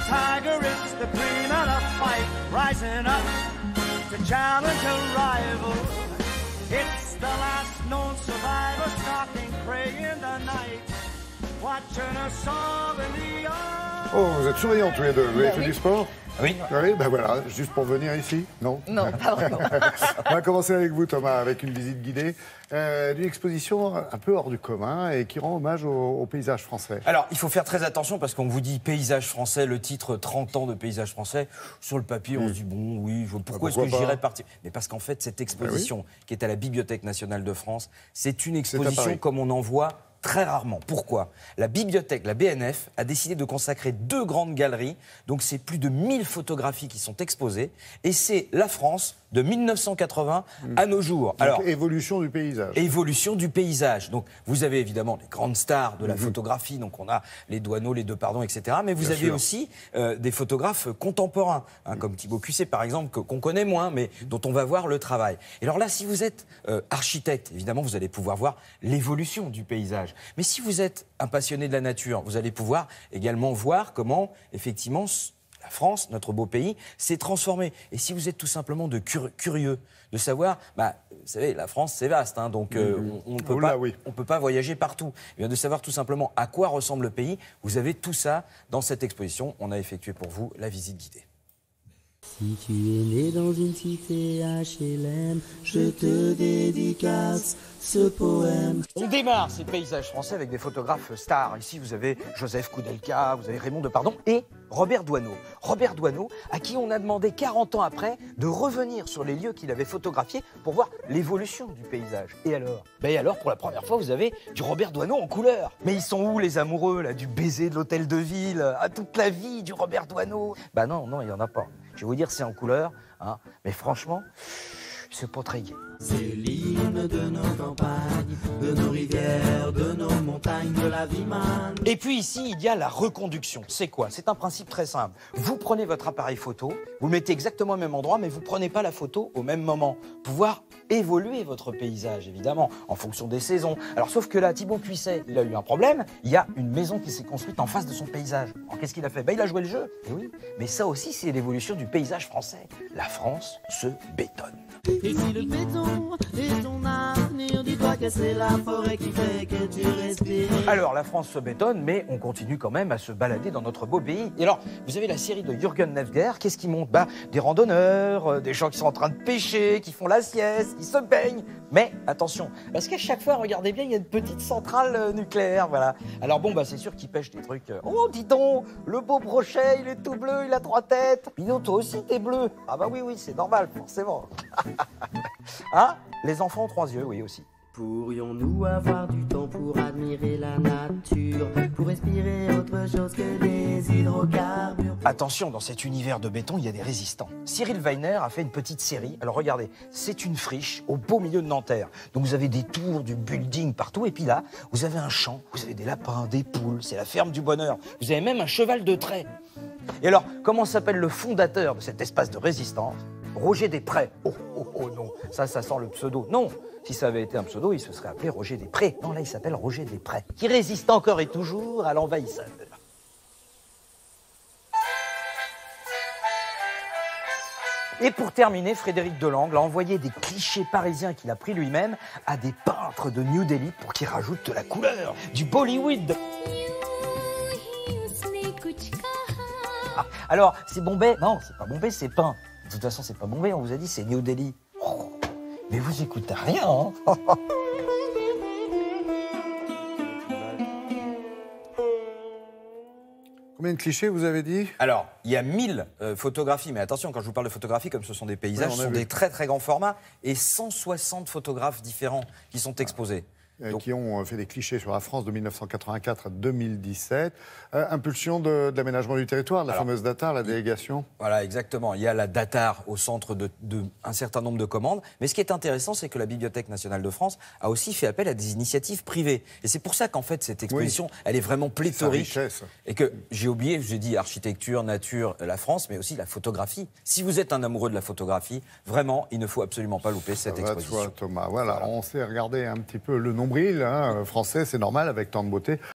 tiger is the cream of the fight, rising up to challenge a rival. It's the last known survivor stalking prey in the night, watching us all in the eye. Oh, vous êtes souriants tous les deux. Vous avez fait du sport? Oui. Oui, ben voilà, juste pour venir ici, non? Non, pas vraiment. On va commencer avec vous, Thomas, avec une visite guidée d'une exposition un peu hors du commun et qui rend hommage au paysage français. Alors, il faut faire très attention parce qu'on vous dit paysage français, le titre 30 ans de paysage français. Sur le papier, on se dit, bon, oui, pourquoi est-ce que j'irais partir? Mais parce qu'en fait, cette exposition qui est à la Bibliothèque nationale de France, c'est une exposition comme on en voit très rarement. Pourquoi? La bibliothèque, la BNF, a décidé de consacrer 2 grandes galeries. Donc c'est plus de 1000 photographies qui sont exposées. Et c'est la France de 1980 à nos jours. Donc, alors, évolution du paysage. Évolution du paysage. Donc vous avez évidemment les grandes stars de la photographie. Donc on a les Doineau, les Depardon, etc. Mais vous avez aussi des photographes contemporains, hein, comme Thibaut Cuisset par exemple, qu'on connaît moins, mais dont on va voir le travail. Et alors là, si vous êtes architecte, évidemment, vous allez pouvoir voir l'évolution du paysage. Mais si vous êtes un passionné de la nature, vous allez pouvoir également voir comment, effectivement, la France, notre beau pays, s'est transformée. Et si vous êtes tout simplement curieux de savoir, vous savez, la France, c'est vaste, hein, donc on ne peut pas voyager partout. Et bien de savoir tout simplement à quoi ressemble le pays, vous avez tout ça dans cette exposition. On a effectué pour vous la visite guidée. Si tu es né dans une cité HLM, je te dédicace ce poème. On démarre ces paysages français avec des photographes stars. Ici, vous avez Joseph Koudelka, vous avez Raymond Depardon et Robert Doisneau. Robert Doisneau, à qui on a demandé 40 ans après de revenir sur les lieux qu'il avait photographiés pour voir l'évolution du paysage. Et alors, pour la première fois, vous avez du Robert Doisneau en couleur. Mais ils sont où les amoureux là, du baiser de l'hôtel de ville, à toute la vie du Robert Doisneau? Non, il n'y en a pas. Je vais vous dire, c'est en couleur, hein, mais franchement, c'est pas très gai. C'est l'hymne de nos campagnes, de nos rivières, de nos montagnes, de la vie manne. Et puis ici, il y a la reconduction. C'est quoi? C'est un principe très simple. Vous prenez votre appareil photo, vous le mettez exactement au même endroit, mais vous ne prenez pas la photo au même moment. Pouvoir évoluer votre paysage, évidemment, en fonction des saisons. Alors, sauf que là, Thibaut Cuisset, il a eu un problème. Il y a une maison qui s'est construite en face de son paysage. Alors, qu'est-ce qu'il a fait? Il a joué le jeu. Et oui, mais ça aussi, c'est l'évolution du paysage français. La France se bétonne. Et si le béton est ton avenir, dis-toi que c'est la forêt qui fait que tu respires. Alors, la France se bétonne, mais on continue quand même à se balader dans notre beau pays. Et alors, vous avez la série de Jürgen Nefger. Qu'est-ce qui monte? Des randonneurs, des gens qui sont en train de pêcher, qui font la sieste, qui se baignent. Mais attention, parce qu'à chaque fois, regardez bien, il y a une petite centrale nucléaire, voilà. Alors c'est sûr qu'ils pêchent des trucs. Oh, dis donc, le beau brochet, il est tout bleu, il a 3 têtes. Pinot, toi aussi, t'es bleu. Ah oui, c'est normal, forcément. Hein? Les enfants ont 3 yeux, oui, aussi. Pourrions-nous avoir du temps pour admirer la nature, pour respirer autre chose que des hydrocarbures? Attention, dans cet univers de béton, il y a des résistants. Cyril Weiner a fait une petite série. Alors regardez, c'est une friche au beau milieu de Nanterre. Donc vous avez des tours, du building partout. Et puis là, vous avez un champ, vous avez des lapins, des poules. C'est la ferme du bonheur. Vous avez même un cheval de trait. Et alors, comment s'appelle le fondateur de cet espace de résistance? Roger Després. Oh non, ça sent le pseudo. Non, si ça avait été un pseudo, il se serait appelé Roger Després. Non, là, il s'appelle Roger Després, qui résiste encore et toujours à l'envahisseur. Et pour terminer, Frédéric Delangle a envoyé des clichés parisiens qu'il a pris lui-même à des peintres de New Delhi pour qu'ils rajoutent de la couleur, du Bollywood. Alors, c'est Bombay? Non, c'est pas Bombay, c'est peint. De toute façon, c'est pas Bombay, on vous a dit, c'est New Delhi. Oh, mais vous écoutez rien, hein? Combien de clichés vous avez dit? Alors, il y a 1000 photographies, mais attention, quand je vous parle de photographies, comme ce sont des paysages, ce sont des très très grands formats, et 160 photographes différents qui sont exposés. Qui ont fait des clichés sur la France de 1984 à 2017. Impulsion de l'aménagement du territoire, de la fameuse DATAR, la délégation. Voilà, exactement. Il y a la DATAR au centre de un certain nombre de commandes. Mais ce qui est intéressant, c'est que la Bibliothèque nationale de France a aussi fait appel à des initiatives privées. Et c'est pour ça qu'en fait, cette exposition, elle est vraiment pléthorique. Et que j'ai oublié, j'ai dit architecture, nature, la France, mais aussi la photographie. Si vous êtes un amoureux de la photographie, vraiment, il ne faut absolument pas louper cette exposition. Toi, Thomas. Voilà, on s'est regardé un petit peu le nombril français, c'est normal, avec tant de beauté.